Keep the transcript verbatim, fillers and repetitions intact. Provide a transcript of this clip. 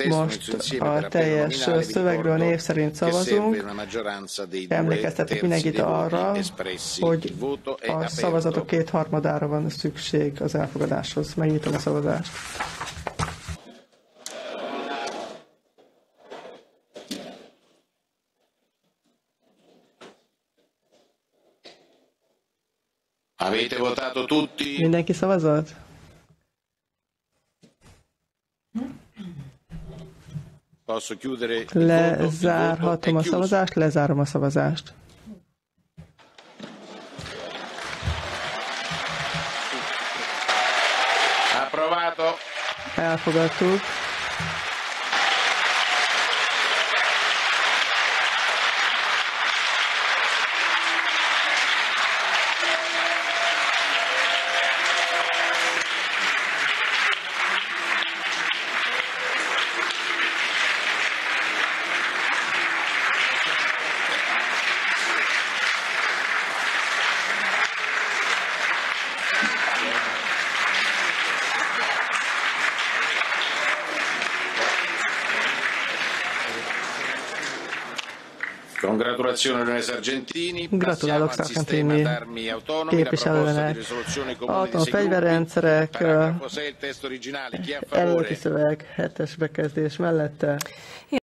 Most a teljes szövegről név szerint szavazunk. Emlékeztetek mindenkit arra, hogy a szavazatok kétharmadára van szükség az elfogadáshoz. Megnyitom a szavazást. Avete votato tutti? Mindenki szavazott? Posso chiudere? Lezárhatom a szavazást, lezárom a szavazást. Approvato. Elfogadtuk. Gratulálok Sargentini képviselőnek. Autonóm fegyverrendszerek, előtti szöveg, hetes bekezdés mellette.